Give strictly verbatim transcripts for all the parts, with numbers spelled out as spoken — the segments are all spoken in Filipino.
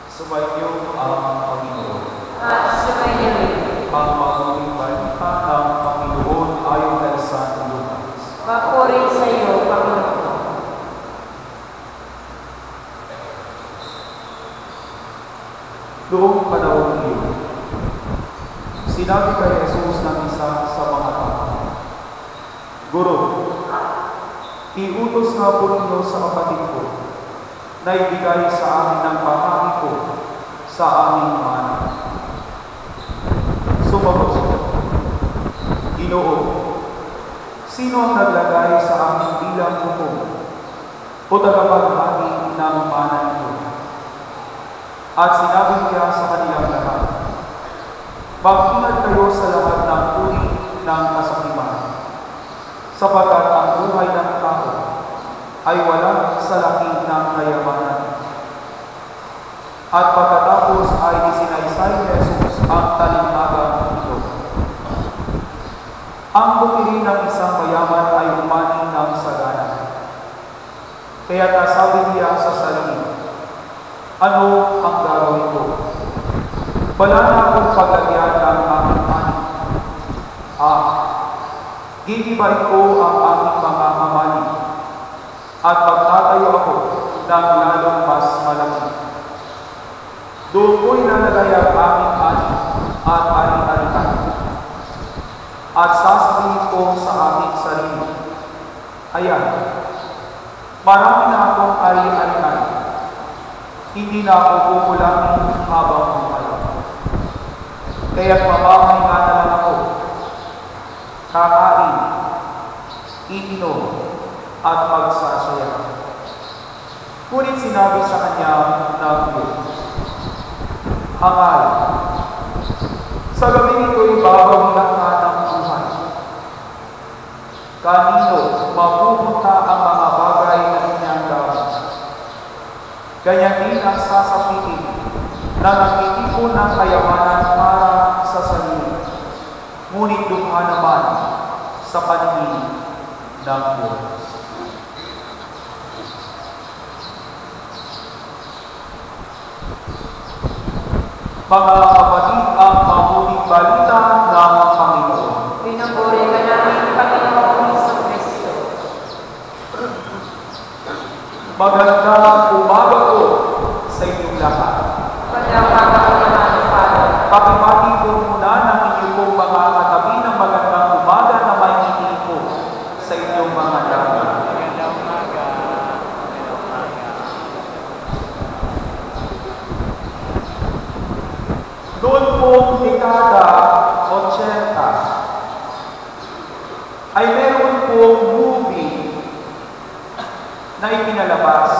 Sumainyo ang Panginoon. At sumainyo rin. Ang mabuting balita ng Panginoon ayon kay Santo Lucas. Papuri sa iyo, Panginoon. Noong panahon iyon, sinabi kay Jesus ng isa sa mga tao, Guro, iutos nga po ninyo sa kapatid ko na ibigay sa amin ng bahagi ko sa aming mana. Sumagot siya, Ginoo, sino ang naglagay sa aming bilang hukom o tagapaghagi ng mana nito? At sinabi niya sa kanilang lahat, mag-ingat kayo sa lahat ng uri ng kasakiman, sapagkat ang buhay ng tao ay wala sa laki ng kayamanan. At pagkatapos ay isinaysay ni Jesus ang talinhagang ito. Ang bumili ng isang mayaman ay umani ng sagana. Kaya nasabi niya sa sarili, ano ang gagawin ko? Wala na akong paglagyan ng aking ani. Ah, gigibain ko ang aking mga mamali at magtatayo ako ng lalong mas malaki. Doon ko'y nalagay ang aking ani at ari-arian. At sasabihin ko sa aking sarili, ayan, marami na akong ari-arian. Hindi na ako kukulangin habang buhay. Kaya't mamahinga na lang ako, kakain, iinom, at magsasaya. Ngunit sinabi sa kanya ng Diyos, Hangal, sa gabi nito'y babawilan ka ng buhay. Kanino mapupunta ang mga bagay na inyong gawin? Ganyan din ang sasapitin na nagtitipon ng kayamanan para sa sarili, ngunit dukha naman sa paningin ng Diyos. Mga kapatid, ang mabuting balita ng Panginoon. Pinupuri ka namin, Panginoong Jesucristo. Magandang umaga po sa inyong lahat. Pagkakataon, Father. Pakimati po muna ng inyong pong mga katabi ng magandang umaga na may ngiti po sa inyong mga dami. Magandang umaga. Magandang umaga. Noon pong dekada eighty ay meron pong movie na ipinalabas.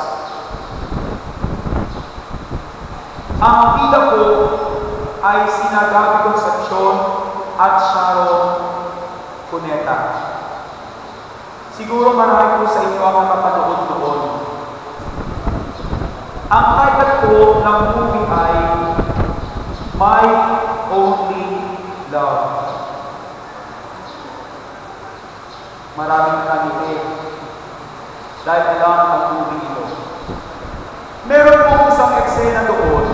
Ang bida po ay sina Gabby Concepcion at Sharon Cuneta. Siguro marami po sa inyo ang nakapanood noon. Ang title po ng movie ay My Only Love. Maraming kanite dahil alam ang movie ito. Meron po isang eksena doon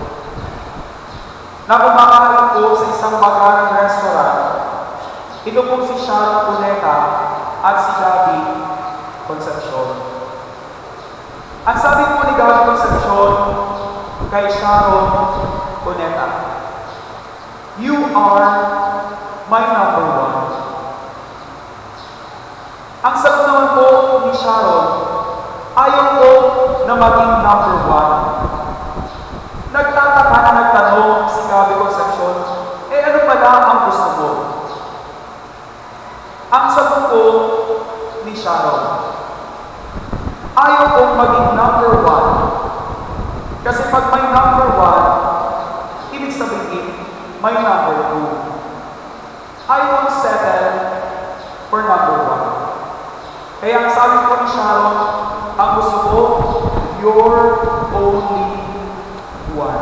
na kumakain po sa isang magarang restaurant. Ito po si Sharon Cuneta at si Gabby Concepcion. Ang sabi po ni Gabby Concepcion kay Sharon Cuneta, you are my number one. Ang sagot naman po ni Sharon, ayaw ko na maging number one. Nagtataka na nagtanong si Gabby Concepcion, eh ano pala ang gusto mo? Ang sagot po ni Sharon, ayaw kong maging number one. Kasi pag may number one, ibig sabihin, may number two. I won't settle for number one. Kaya ang sabi ko ni Sharon, ang gusto ko, you're only one.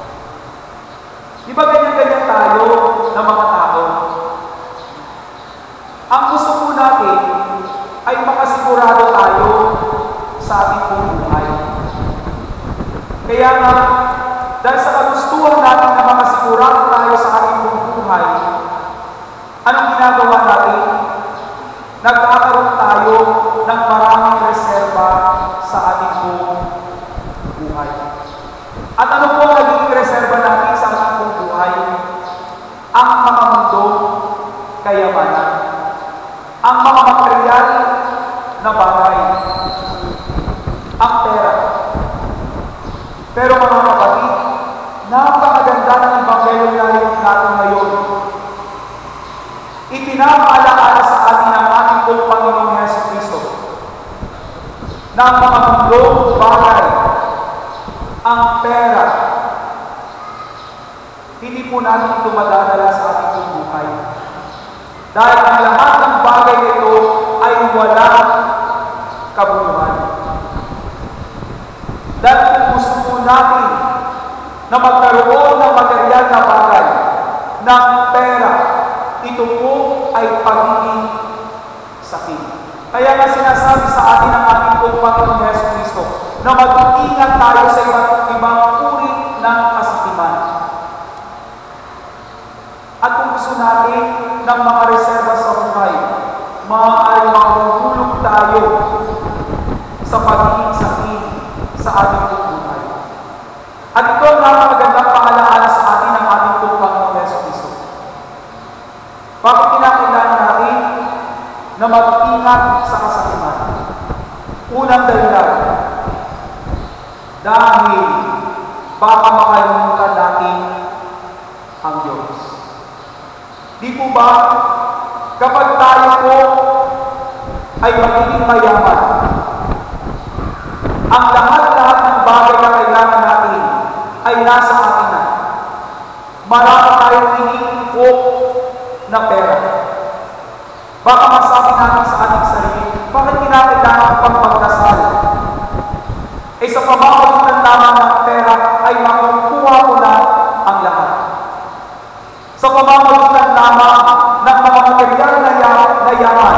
Di ba ganyan-ganyan tayo na mga tao? Ang gusto po natin ay makasigurado tayo sa ating buhay. Kaya nga, dahil sa kagustuhan natin na makasigurado tayo sa ating buong buhay, anong ginagawa natin? Nagkakaroon tayo ng maraming reserba sa ating buong buhay. At ano po ang naging reserba natin sa ating buong buhay? Ang mga mundo, kayamanan. Ang mga material na bagay. Ang pera. Pero mga kapatid, napakaganda ng Ebanghelyo natin ngayon. Ipinapaalala sa atin ng ating pong Panginoong Jesucristo na ang mga mundong bagay, ang pera, hindi po natin ito madadala sa ating pong buhay. Dahil ang lahat ng bagay nito ay walang kabuuan. Dahil kung gusto po natin na magkaroon ng material na bagay, ng pera, ito po ay pagiging sakit. Kaya nga sinasabi sa atin ng ating pong Panginoong Jesucristo na mag-ingat tayo sa iba't ibang uri ng kasakiman. At kung gusto natin ng mga reserva sa buhay, maaaring mahuhulog tayo sa pagiging sakit sa ating buhay. At ito ang napakagandang paalaala sa atin ng ating Panginoong Jesucristo. Bakit kinakailangan natin na mag-ingat sa kasakiman? Unang dahilan, dahil baka makalimutan natin ang Diyos. Di po ba, kapag tayo po ay magiging mayaman, ang lahat-lahat ng bagay na kailangan natin ay nasa atin na. Marami tayong iniipok na pera. Baka masabi natin sa ating sarili, bakit kinakailangan pang magdasal? Eh sa pamamagitan lamang ng pera ay makukuha ko na ang lahat. Sa pamamagitan lamang ng mga material na yaman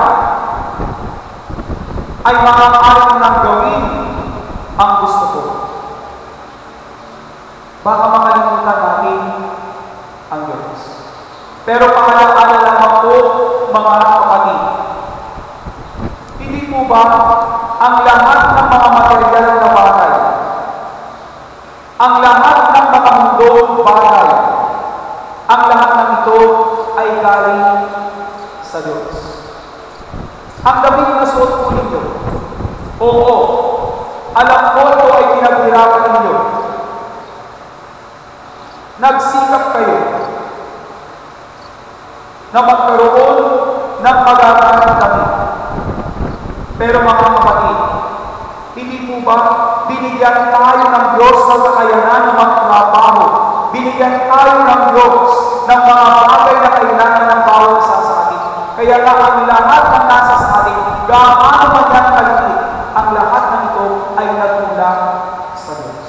ay makakaari ko nang gawin ang gusto ko. Baka makalimutan natin ang Diyos. Pero paalala lamang po, mga kapatid, hindi po ba ang lahat ng mga material na bagay, ang lahat ng mga mundong bagay, ang lahat ng ito ay galing sa Diyos? Ang damit na suot po ninyo, oo, alam ko ito ay pinaghirapan ninyo. Nagsikap kayo na magkaroon ng magagamit kami. Pero mga kapatid, hindi po ba binigyan tayo ng Diyos ng kakayanan ng magtrabaho? Binigyan tayo ng Diyos ng mga bagay na kailangan ng bawat isa sa atin. Kaya nga ang lahat ng nasa sa atin, gaano man yan kaliit, ang lahat ng ito ay nagmula sa Diyos.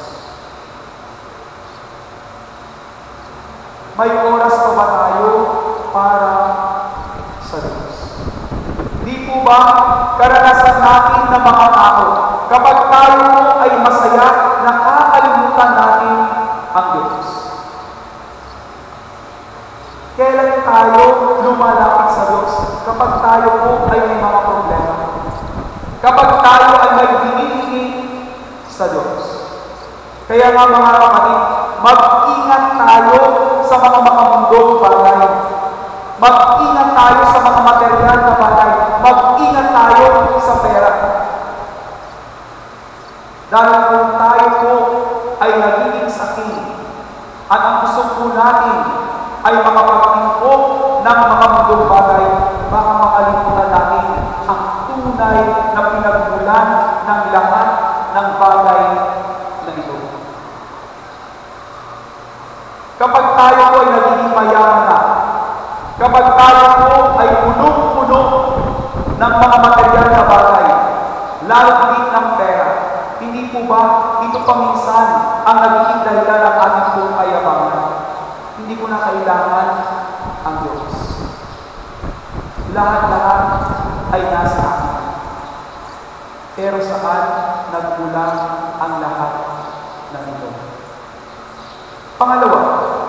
May oras pa ba tayo para sa Diyos? Di po ba karanasan natin ng mga tao, kapag tayo ay masaya, nakakalimutan natin ang Diyos? Kailan tayo lumalapit sa Diyos? Kapag tayo po ay may mga problema. Kapag tayo ay may hinihingi sa Diyos. Kaya nga mga kapatid, mag-ingat tayo sa mga mga mundong bagay. Mag-ingat tayo sa mga material na bagay. Mag-ingat tayo sa pera. Dahil kung tayo po ay nagiging sakit at ang gusto po natin ay makapagtingkop ng mga mundong bagay, baka makalimutan natin ang tunay na pinagmulan ng lahat ng bagay na ito. Kapag tayo po ay nagiging mayaman na, kapag tayo po ay punong-puno ng mga material na bagay, lalo din ng pera, hindi po ba ito paminsan ang nagiging dahilan ng ating pong kayabangan? Hindi ko na kailangan ang Diyos. Lahat-lahat ay nasa akin. Pero saan nagmula ang lahat ng ito. Pangalawa,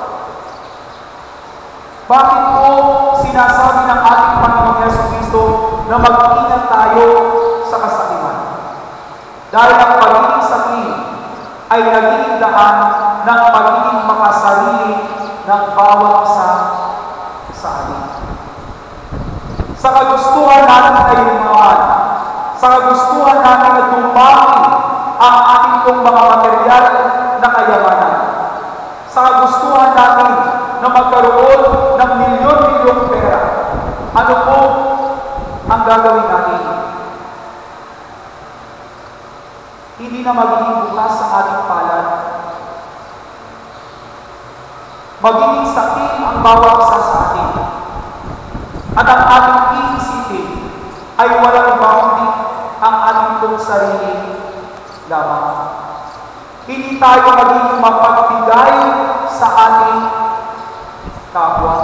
bakit po sinasabi ng ating Panginoong Jesucristo na mag-ingat tayo sa kasakiman? Dahil ang pagiging sakim ay naging daan ng pagiging makasarili ng bawat isa sa atin. Sa kagustuhan natin ay lumawan, sa kagustuhan natin ay dumami ang ating pong mga material na kayamanan, sa kagustuhan natin na magkaroon ng milyon-milyong pera. Ano po ang gagawin natin? Hindi na magiging bukas ang ating palad. Magiging sakim ang bawat isa sa atin. At ang ating iisipin ay walang bounding ang ating pong sarili lamang. Hindi tayo magiging mapagbigay sa ating kapwa.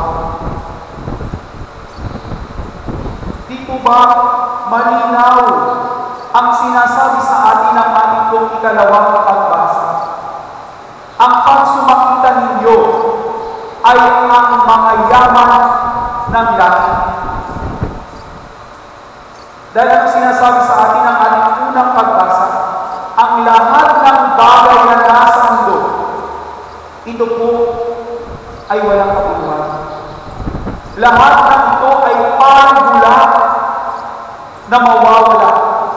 Di po ba malinaw ang sinasabi sa atin ng ating pong ikalawang pagbasa? Ang pagsumakita ninyo ay ang mga yaman ng langit. Dahil ang sinasabi sa atin ng ating unang pagbasa, ang lahat ng bagay na nasa mundo, ito po ay walang kabuluhan. Lahat ng ito ay parang bula na mawawala.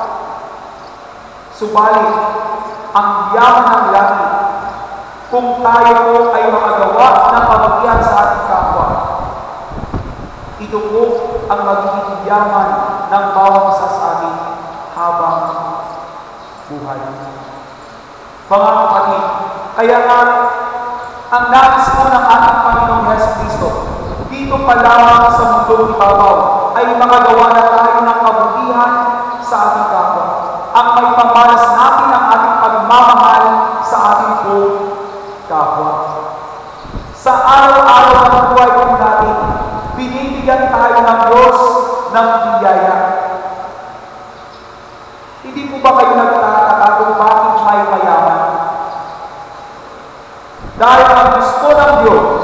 Subalit, ang yaman ng langit, kung tayo po ay makagawa ng kabutihan sa ating kapwa, ito po ang magiging yaman ng bawat isa sa atin habang buhay. Mga kapatid, kaya nga, ang nais po ng ating Panginoong Jesucristo, dito pa lamang sa mundong ibabaw, ay makagawa na tayo ng kabutihan sa ating kapwa. Ang may pamalas natin ang ating pagmamahal sa ating po kapwa. Sa araw-araw ng buhay po natin, binibigyan tayo ng Diyos ng biyaya. Hindi po ba kayo nagtataka kung bakit may mayaman? Dahil ang gusto ng Diyos,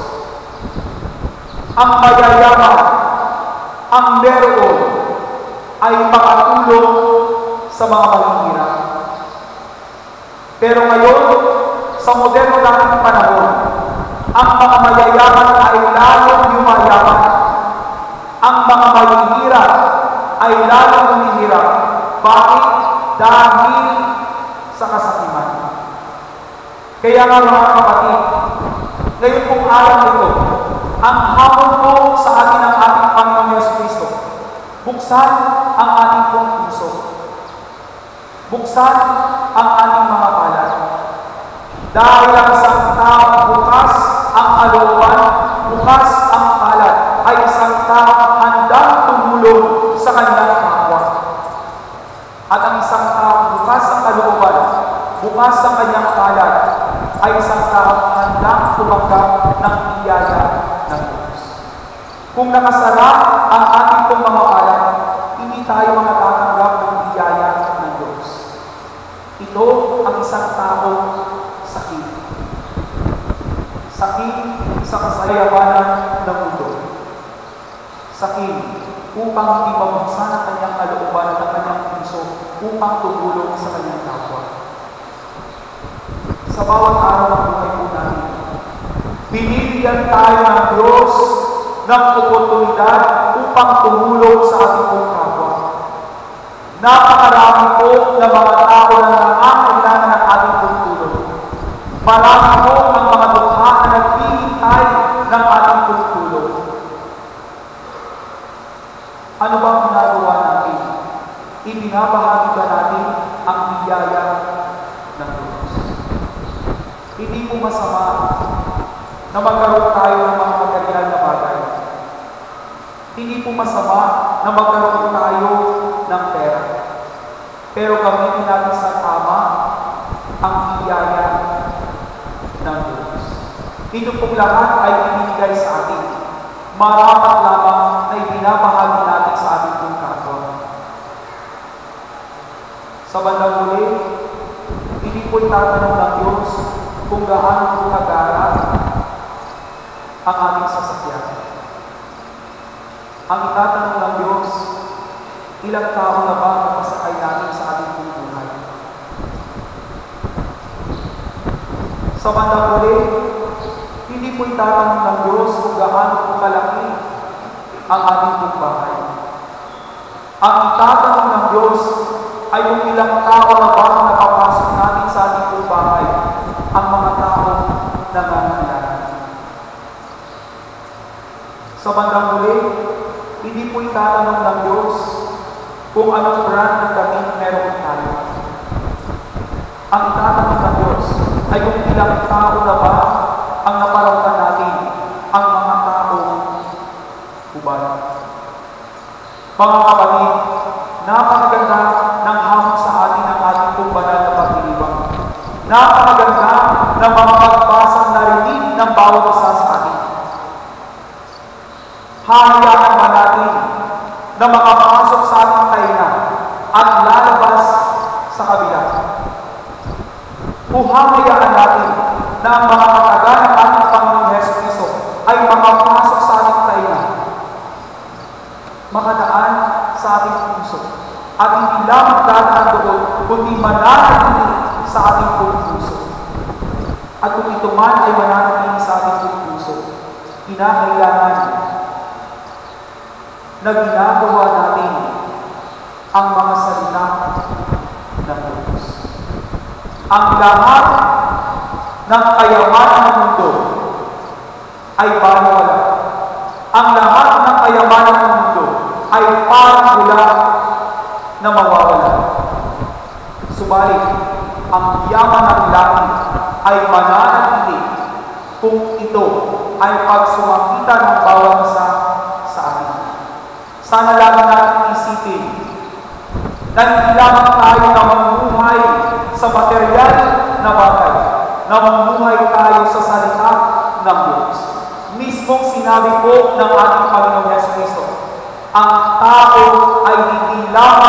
ang mayayaman, ang meron, ay makatulong sa mga mahihirap. Pero ngayon, sa moderno nating panahon, ang mga mayayaman ay lalong yumayaman. Ang mga mahihirap ay lalong humihirap. Bakit? Dahil sa kasakiman. Kaya nga mga kapatid, ngayon pong araw nito, ang hamon po sa atin ng ating Panginoong Jesucristo, buksan ang ating pong puso. Buksan ang ating mga palad. Dahil ang isang taong bukas ang kalooban, bukas ang palad, ay isang taong handang tumulong sa kanyang kapwa. At ang isang taong bukas ang kalooban, bukas ang kanyang palad, ay isang taong handang tumanggap ng biyaya ng Diyos. Kung nakasara ang ating pong mga palad, hindi tayo makatatanggap ng biyaya ng Diyos. Ito ang isang taong sakit. Sakit sa kasayawanan ng mundo. Sakit upang hindi mabuksan ang kanyang kalooban ng kanyang puso upang tumulong sa kanyang kapwa. Sa bawat araw ng buhay po natin, binibigyan tayo ng Diyos ng oportunidad upang tumulong sa ating pong kapwa. Napakarami po na mga tao na nangangailangan ng ating pong tulong. Marami po ang mga dukha na naghihintay ng ating pong tulong. Ano ba ang ginagawa natin? Ibinabahagi ba natin ang biyaya ng Diyos? Hindi po masama na magkaroon tayo ng mga material na bagay. Hindi po masama na magkaroon tayo ng pera. Pero gamitin natin sa tama ang biyaya ng Diyos. Ito pong lahat ay ibinigay sa atin. Marapat lamang na ibinabahagi natin sa ating pong kapwa. Sa bandang huli, hindi Hindi po itatanong ng Diyos kung gaano po kagara ang aming sasakyan. Ang itatanong ng Diyos, ilang tao na ba ang masakay namin sa ating buhay? Sa bandang huli, hindi po itatanong ng Diyos kung gaano po kalaki ang ating buhay. Ang itatanong ng Diyos ay kung ilang tao na ba ang napapasok natin sa ating bahay, ang mga tao na nangangailangan. Sa bandang huli, hindi po itatanong ng Diyos kung anong brand ng damit meron tayo. Ang itatanong ng Diyos ay kung ilang tao na ba ang naparautan natin, ang mga tao hubad. Mga kapatid, napakaganda ng hamon sa atin ang ating pong banal na pagdiriwang. Napakaganda ng mga pagbasang narinig ng bawat isa sa atin. Hahayaan ba natin na makapasok sa ating taina at lalabas sa kabila? O hahayaan natin na ang mga kataga ng ating Panginoong Jesucristo ay makapasok sa ating taina, makadaan sa ating puso, at hindi lamang dadaan doon, kundi mananatili sa ating puso. At kung ito man ay mananatili sa ating puso, kinakailangan na ginagawa natin ang mga salita ng Diyos. Ang lahat ng kayamanan ng mundo ay baliwala. Ang lahat ng kayamanan ng mundo ay parang bula na mawawala. Subalit, ang yaman ng langit ay mananatili kung ito ay pagsumakita ng bawat isa sa atin. Sana lang natin isipin na hindi lamang tayo na mamuhay sa material na bagay, na mamuhay tayo sa salita ng Diyos. Mismong sinabi po ng ating Panginoong Jesucristo, ang tao ay hindi lamang